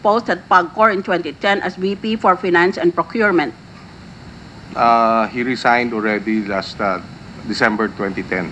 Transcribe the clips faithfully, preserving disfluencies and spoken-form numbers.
post at PAGCOR in twenty ten as V P for Finance and Procurement? Uh, he resigned already last uh, December twenty ten.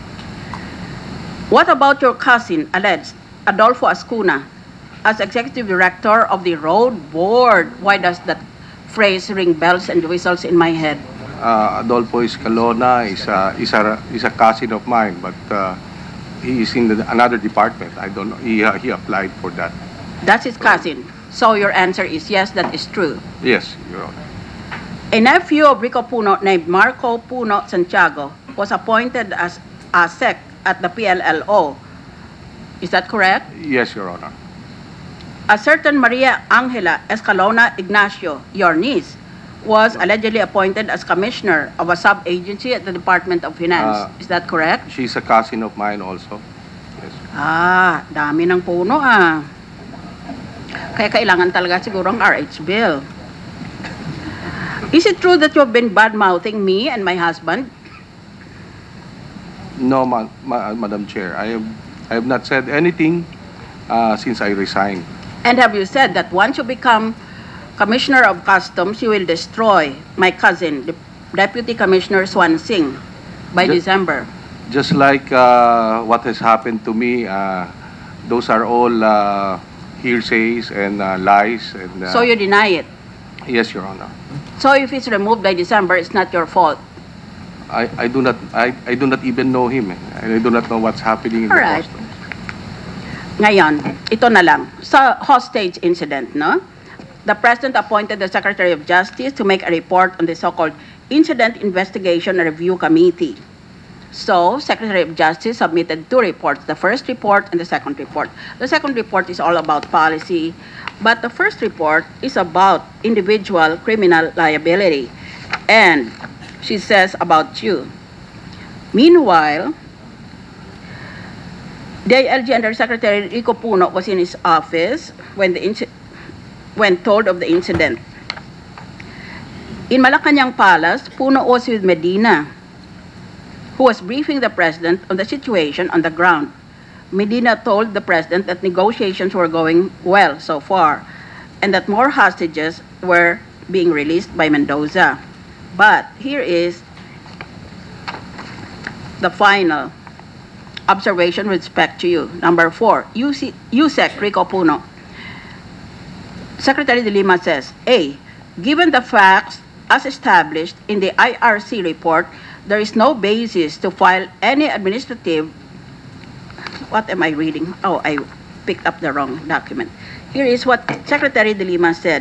What about your cousin, alleged, Adolfo Ascuna, as Executive Director of the Road Board? Why does that phrase ring bells and whistles in my head? Uh, Adolfo Escalona is a, is, a, is a cousin of mine, but uh, he is in the, another department. I don't know. He, uh, he applied for that. That's his cousin. So your answer is yes, that is true. Yes, Your Honor. A nephew of Rico Puno named Marco Puno Santiago was appointed as a sec at the P L L O. Is that correct? Yes, Your Honor. A certain Maria Angela Escalona Ignacio, your niece, was allegedly appointed as commissioner of a sub-agency at the Department of Finance. Uh, Is that correct? She's a cousin of mine also. Yes. Ah, dami ng puno ah. Kaya kailangan talaga siguro ang R H bill. Is it true that you have been bad-mouthing me and my husband? No, ma ma Madam Chair. I have, I have not said anything uh, since I resigned. And have you said that once you become Commissioner of Customs, you will destroy my cousin, the Deputy Commissioner Swan Singh, by Just, December? Just like uh, what has happened to me, uh, those are all uh, hearsays and uh, lies. And, uh, So you deny it? Yes, Your Honor. So if it's removed by December, it's not your fault? I, I do not I, I do not even know him. Eh. I do not know what's happening in All the right. customs. Ngayon, ito na lang. Sa hostage incident, no? The President appointed the Secretary of Justice to make a report on the so-called Incident Investigation Review Committee. So, Secretary of Justice submitted two reports, the first report and the second report. The second report is all about policy, but the first report is about individual criminal liability. And she says about you. Meanwhile, the I L G Undersecretary Rico Puno was in his office when the incident when told of the incident. In Malacanang Palace, Puno was with Medina, who was briefing the President on the situation on the ground. Medina told the President that negotiations were going well so far, and that more hostages were being released by Mendoza. But here is the final observation with respect to you. Number four, U C, U S E C Rico Puno. Secretary de Lima says, A, given the facts as established in the I R C report, there is no basis to file any administrative, what am I reading? Oh, I picked up the wrong document. Here is what Secretary de Lima said.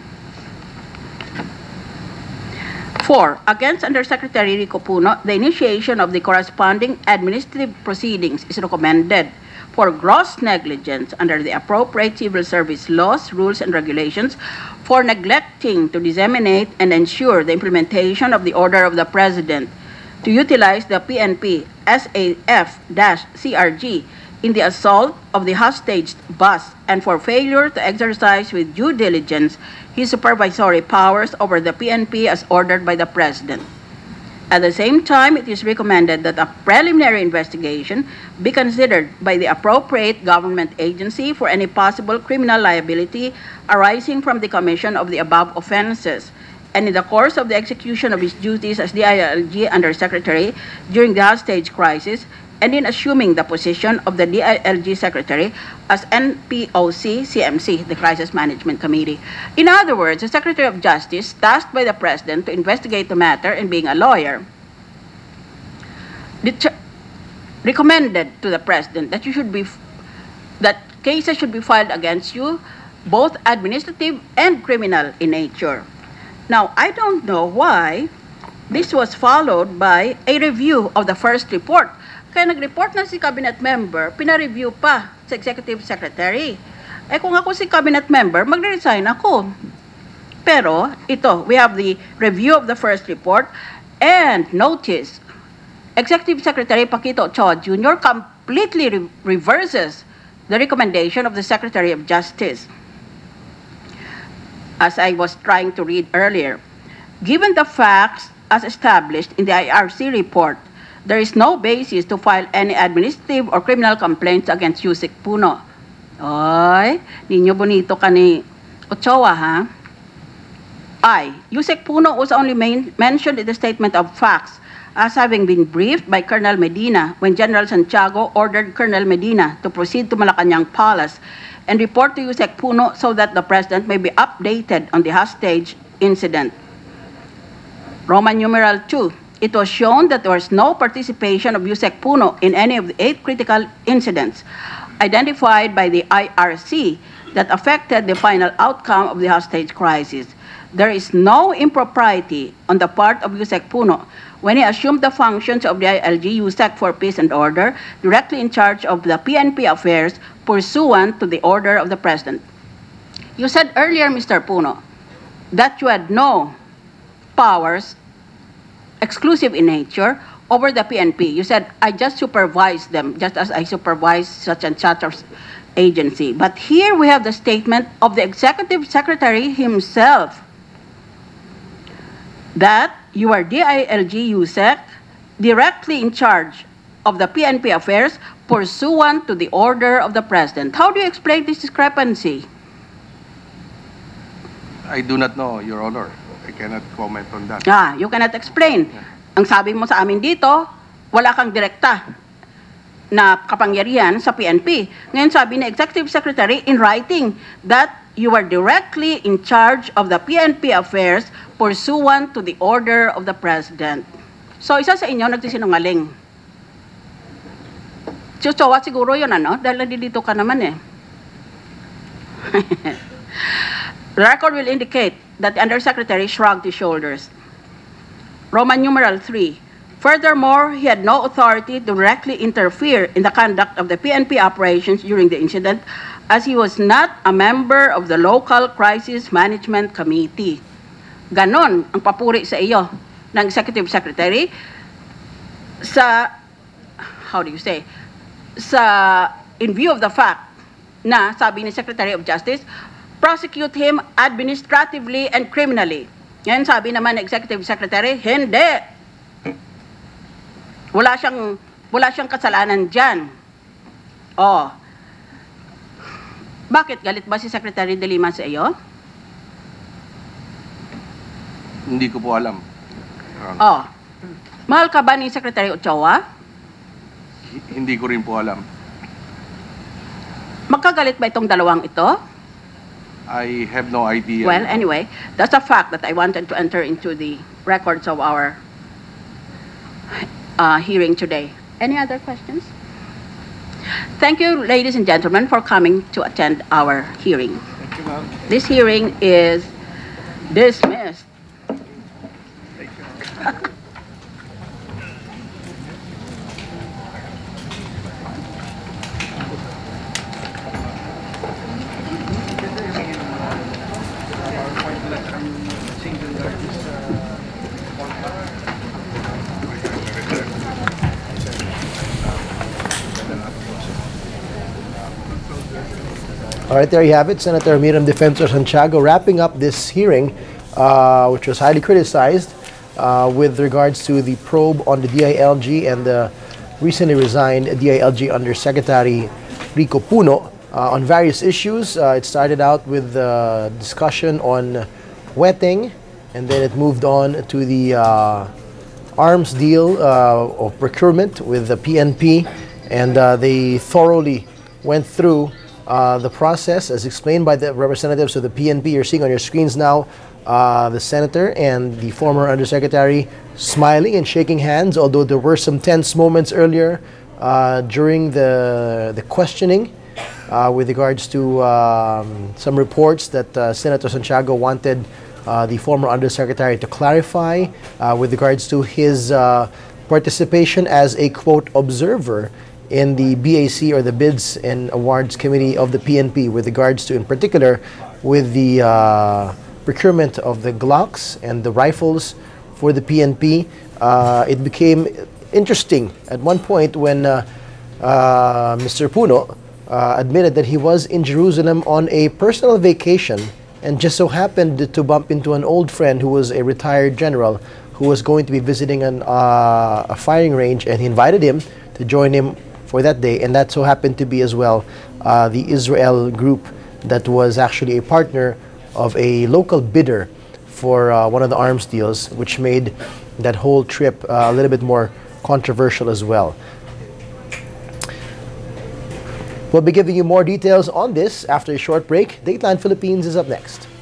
Four, against Undersecretary Rico Puno, the initiation of the corresponding administrative proceedings is recommended for gross negligence under the appropriate civil service laws, rules, and regulations for neglecting to disseminate and ensure the implementation of the order of the President to utilize the P N P S A F C R G in the assault of the hostage bus and for failure to exercise with due diligence his supervisory powers over the P N P as ordered by the President. At the same time, it is recommended that a preliminary investigation be considered by the appropriate government agency for any possible criminal liability arising from the commission of the above offenses. And in the course of the execution of his duties as the I L G Undersecretary during the hostage crisis, and in assuming the position of the D I L G Secretary as N P O C C M C, the Crisis Management Committee. In other words, the Secretary of Justice, tasked by the President to investigate the matter and being a lawyer, recommended to the President that you should be, that cases should be filed against you, both administrative and criminal in nature. Now, I don't know why this was followed by a review of the first report. Kaya nag-report na si cabinet member, pina-review pa sa executive secretary. Eh kung ako si cabinet member, magre-resign ako. Pero ito, we have the review of the first report and notice, Executive Secretary Paquito Ochoa Junior completely re reverses the recommendation of the Secretary of Justice. As I was trying to read earlier, given the facts as established in the I R C report, there is no basis to file any administrative or criminal complaints against U S E C Puno. Ay, ninyo bonito ka ni Ochoa, ha? I, Yusek Puno was only main, mentioned in the statement of facts as having been briefed by Colonel Medina when General Santiago ordered Colonel Medina to proceed to Malacanang Palace and report to Yusek Puno so that the President may be updated on the hostage incident. Roman numeral two, it was shown that there was no participation of Yusek Puno in any of the eight critical incidents identified by the I R C that affected the final outcome of the hostage crisis. There is no impropriety on the part of Yusek Puno when he assumed the functions of the I L G Yusek for Peace and Order, directly in charge of the P N P affairs pursuant to the order of the President. You said earlier, Mister Puno, that you had no powers, exclusive in nature, over the P N P. You said, I just supervised them, just as I supervise such and such agency. But here we have the statement of the Executive Secretary himself that you are D I L G Yusek, directly in charge of the P N P affairs pursuant to the order of the President. How do you explain this discrepancy? I do not know, Your Honor. I cannot comment on that. Ah, you cannot explain. Yeah. Ang sabi mo sa amin dito, wala kang direkta na kapangyarihan sa P N P. Ngayon sabi ni Executive Secretary in writing that you are directly in charge of the P N P affairs pursuant to the order of the President. So isa sa inyo nagsisinungaling. Chuchowa siguro yun, ano? Dahil nandito ka naman eh. The record will indicate that the Undersecretary shrugged his shoulders. Roman numeral three. Furthermore, he had no authority to directly interfere in the conduct of the P N P operations during the incident, as he was not a member of the local crisis management committee. Ganon ang papuri sa iyo ng Executive Secretary sa, how do you say, sa, in view of the fact na, sabi ni Secretary of Justice, prosecute him administratively and criminally. Ngayon sabi naman ng Executive Secretary, hindi. Wala siyang, wala siyang kasalanan dyan. Oh. Bakit galit ba si Secretary De Lima sa iyo? Hindi ko po alam. Oh. Mahal ka ba ni Secretary Ochoa? H- hindi ko rin po alam. Magkagalit ba itong dalawang ito? I have no idea. Well, anyway, that's a fact that I wanted to enter into the records of our uh, hearing today. Any other questions? Thank you, ladies and gentlemen, for coming to attend our hearing. Thank you, ma'am. This hearing is dismissed. Thank you. All right, there you have it. Senator Miriam Defensor Santiago wrapping up this hearing, uh, which was highly criticized uh, with regards to the probe on the D I L G and the recently resigned D I L G Undersecretary Rico Puno uh, on various issues. Uh, it started out with the discussion on wetting, and then it moved on to the uh, arms deal uh, of procurement with the P N P, and uh, they thoroughly went through Uh, the process as explained by the representatives of the P N P. You're seeing on your screens now uh, the senator and the former undersecretary smiling and shaking hands, although there were some tense moments earlier uh, during the the questioning uh, with regards to um, some reports that uh, Senator Santiago wanted uh, the former undersecretary to clarify uh, with regards to his uh, participation as a quote observer in the B A C, or the Bids and Awards Committee of the P N P, with regards to, in particular, with the uh, procurement of the Glocks and the rifles for the P N P. Uh, it became interesting at one point when uh, uh, Mister Puno uh, admitted that he was in Jerusalem on a personal vacation and just so happened to bump into an old friend who was a retired general who was going to be visiting an, uh, a firing range, and he invited him to join him for that day, and that so happened to be as well uh, the Israel group that was actually a partner of a local bidder for uh, one of the arms deals, which made that whole trip uh, a little bit more controversial as well. We'll be giving you more details on this after a short break. Dateline Philippines is up next.